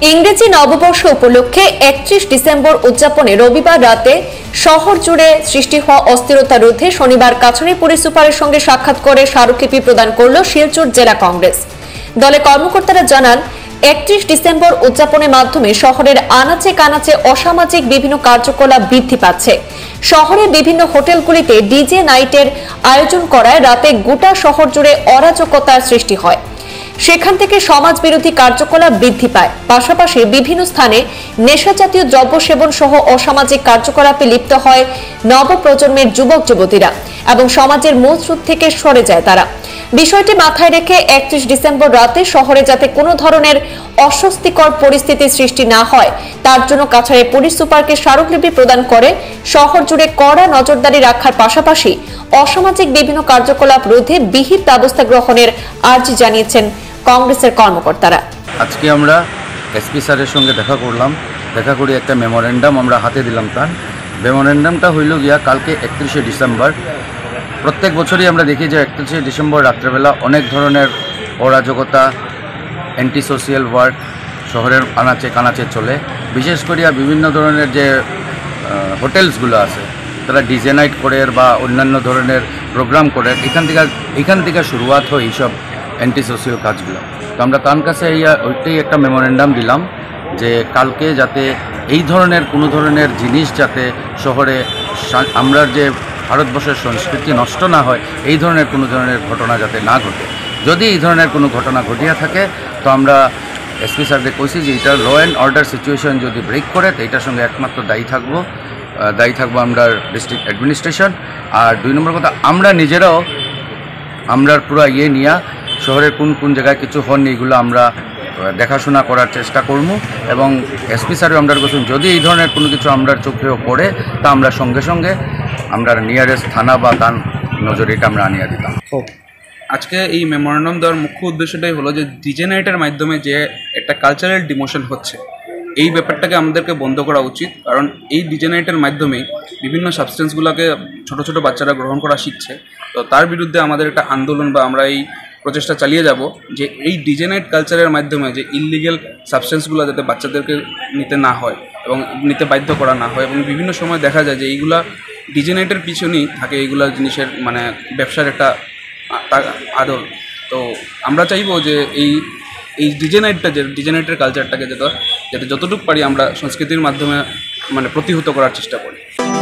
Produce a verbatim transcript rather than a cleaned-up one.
ইংরেজি নববর্ষ উপলক্ষে একত্রিশ ডিসেম্বর উদযাপনে রবিবার রাতে শহর জুড়ে সৃষ্টি হওয়া অস্থিরতা রোধে শনিবার কাছাড়ি পুলিশ সুপারের সঙ্গে সাক্ষাৎ করে স্মারকলিপি প্রদান করল শিলচর জেলা কংগ্রেস। দলের কর্মকর্তারা জানান, একত্রিশ ডিসেম্বর উদযাপনের মাধ্যমে শহরের আনাচে কানাচে অসামাজিক বিভিন্ন কার্যকলাপ বৃদ্ধি পাচ্ছে। শহরের বিভিন্ন হোটেলগুলিতে ডিজে নাইটের আয়োজন করায় রাতে গোটা শহর জুড়ে অরাজকতার সৃষ্টি হয়। সেখান থেকে সমাজ বিরোধী কার্যকলাপ বৃদ্ধি পায়। পাশাপাশি বিভিন্ন স্থানে নেশাজাতীয় দ্রব্য সেবন সহ অসামাজিক কার্যকলাপে লিপ্ত হয় নবপ্রজন্মের যুবক যুবতীরা এবং সমাজের মূল স্রোত থেকে সরে যায় তারা। বিষয়টি মাথায় রেখে একত্রিশ ডিসেম্বর রাতে শহরে যাতে কোনো ধরনের অস্বস্তিকর পরিস্থিতি সৃষ্টি না হয় তার জন্য কাছাড়ের পুলিশ সুপারকে স্মারকলিপি প্রদান করে শহর জুড়ে কড়া নজরদারি রাখার পাশাপাশি অসামাজিক বিভিন্ন কার্যকলাপ রোধে বিহিত ব্যবস্থা গ্রহণের আর্জি জানিয়েছেন কংগ্রেসের কর্মকর্তারা। আজকে আমরা এসপি স্যারের সঙ্গে দেখা করলাম, দেখা করে একটা মেমোরেন্ডাম আমরা হাতে দিলাম। তার মেমোরেন্ডামটা হইল গিয়া কালকে একত্রিশে ডিসেম্বর। প্রত্যেক বছরই আমরা দেখি যে একত্রিশে ডিসেম্বর রাত্রেবেলা অনেক ধরনের অরাজকতা, অ্যান্টি সোশিয়াল ওয়ার্ক শহরের আনাচে কানাচে চলে। বিশেষ করিয়া বিভিন্ন ধরনের যে হোটেলসগুলো আছে তারা ডিজে নাইট করে বা অন্যান্য ধরনের প্রোগ্রাম করে, এখান থেকে এখান থেকে শুরুয়াত হয় এইসব অ্যান্টি সোশিয়াল কাজগুলো। তো আমরা তার কাছে ওইটাই একটা মেমোরেন্ডাম দিলাম যে কালকে যাতে এই ধরনের কোনো ধরনের জিনিস যাতে শহরে আমরা যে ভারতবর্ষের সংস্কৃতি নষ্ট না হয়, এই ধরনের কোনো ধরনের ঘটনা যাতে না ঘটে। যদি এই ধরনের কোনো ঘটনা ঘটিয়া থাকে তো আমরা এসপি স্যারকে কইছি যে এটা ল অ্যান্ড অর্ডার সিচুয়েশন যদি ব্রেক করে তো এটার সঙ্গে একমাত্র দায়ী থাকবো দায়ী থাকবো আমরা ডিস্ট্রিক্ট অ্যাডমিনিস্ট্রেশন। আর দুই নম্বর কথা, আমরা নিজেরাও আমরা পুরো ইয়ে নিয়ে শহরের কোন কোন জায়গায় কিছু হন এগুলো আমরা দেখাশোনা করার চেষ্টা করব এবং এসপি স্যারও আমরা বলছেন যদি এই ধরনের কোনো কিছু আমরা চোখেও পড়ে তা আমরা সঙ্গে সঙ্গে আমরা নিয়ারেস্ট থানা বা তার নজরে এটা আমরা আনিয়ে দিতাম। আজকে এই মেমোরেন্ডাম দেওয়ার মুখ্য উদ্দেশ্যটাই হলো যে ডিজে নাইটের মাধ্যমে যে একটা কালচারাল ডিমোশন হচ্ছে, এই ব্যাপারটাকে আমাদেরকে বন্ধ করা উচিত। কারণ এই ডিজে নাইটের মাধ্যমে বিভিন্ন সাবস্টেন্সগুলোকে ছোট ছোট বাচ্চারা গ্রহণ করা শিখছে। তো তার বিরুদ্ধে আমাদের একটা আন্দোলন বা আমরা এই প্রচেষ্টা চালিয়ে যাব যে এই ডিজে নাইট কালচারের মাধ্যমে যে ইললিগেল সাবস্টেন্সগুলো যাতে বাচ্চাদেরকে নিতে না হয় এবং নিতে বাধ্য করা না হয়। এবং বিভিন্ন সময় দেখা যায় যে এইগুলা ডিজে নাইটের পিছনেই থাকে এইগুলা জিনিসের মানে ব্যবসার একটা আদল। তো আমরা চাইবো যে এই এই ডিজে নাইটটা যে ডিজে নাইটের কালচারটাকে যাতে যাতে যতটুকু পারি আমরা সংস্কৃতির মাধ্যমে মানে প্রতিহত করার চেষ্টা করি।